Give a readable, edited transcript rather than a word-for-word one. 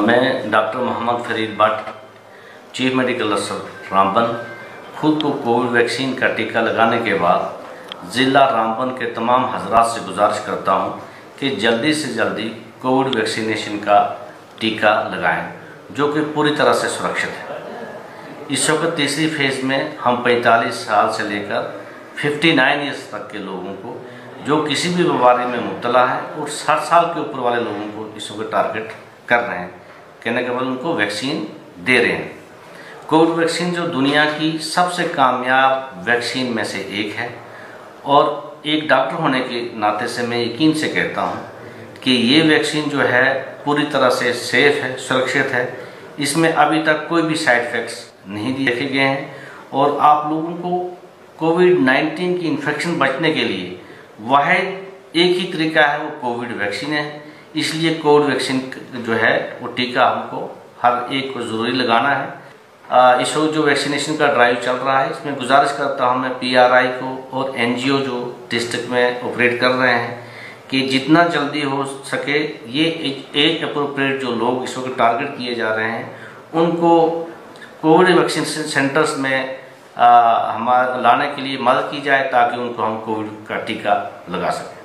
मैं doctor Mohammad Farid Bhat, chief medical अफसर रामबन, खुद को कोविड वैक्सीन का टीका लगाने के बाद ज़िला रामबन के तमाम हजरात से गुजारिश करता हूं कि जल्दी से जल्दी कोविड वैक्सीनेशन का टीका लगाएं, जो कि पूरी तरह से सुरक्षित है। इस वक्त तीसरी फेज़ में हम 45 साल से लेकर 59 ईयर्स तक के लोगों को, जो किसी भी बीमारी में मुब्तला है, और 60 साल के ऊपर वाले लोगों को इस वक्त टारगेट कर रहे हैं, कहने के बाद उनको वैक्सीन दे रहे हैं। कोविड वैक्सीन जो दुनिया की सबसे कामयाब वैक्सीन में से एक है, और एक डॉक्टर होने के नाते से मैं यकीन से कहता हूं कि ये वैक्सीन जो है पूरी तरह से सेफ है, सुरक्षित है। इसमें अभी तक कोई भी साइड इफ़ेक्ट्स नहीं देखे गए हैं, और आप लोगों को कोविड-19 की इन्फेक्शन बचने के लिए वाहिद एक ही तरीका है, वो कोविड वैक्सीन है। इसलिए कोविड वैक्सीन जो है वो टीका हमको हर एक को ज़रूरी लगाना है। इस वक्त जो वैक्सीनेशन का ड्राइव चल रहा है, इसमें गुजारिश करता हूं मैं PRI को और NGO जो डिस्ट्रिक्ट में ऑपरेट कर रहे हैं कि जितना जल्दी हो सके ये एज अप्रोप्रिएट जो लोग इस वक्त टारगेट किए जा रहे हैं, उनको कोविड वैक्सीन सेंटर्स में हमारे लाने के लिए मदद की जाए, ताकि उनको हम कोविड का टीका लगा सकें।